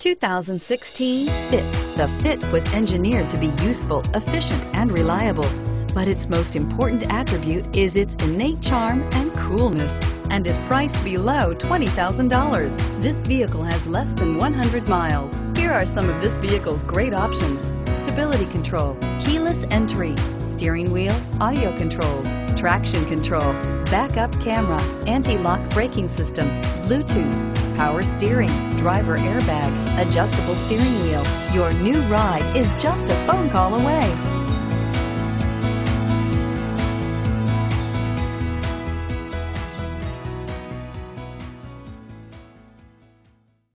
2016 Fit. The Fit was engineered to be useful, efficient, and reliable. But its most important attribute is its innate charm and coolness, and is priced below $20,000. This vehicle has less than 100 miles. Here are some of this vehicle's great options: stability control, keyless entry, steering wheel audio controls, traction control, backup camera, anti-lock braking system, Bluetooth, power steering, driver airbag, adjustable steering wheel. Your new ride is just a phone call away.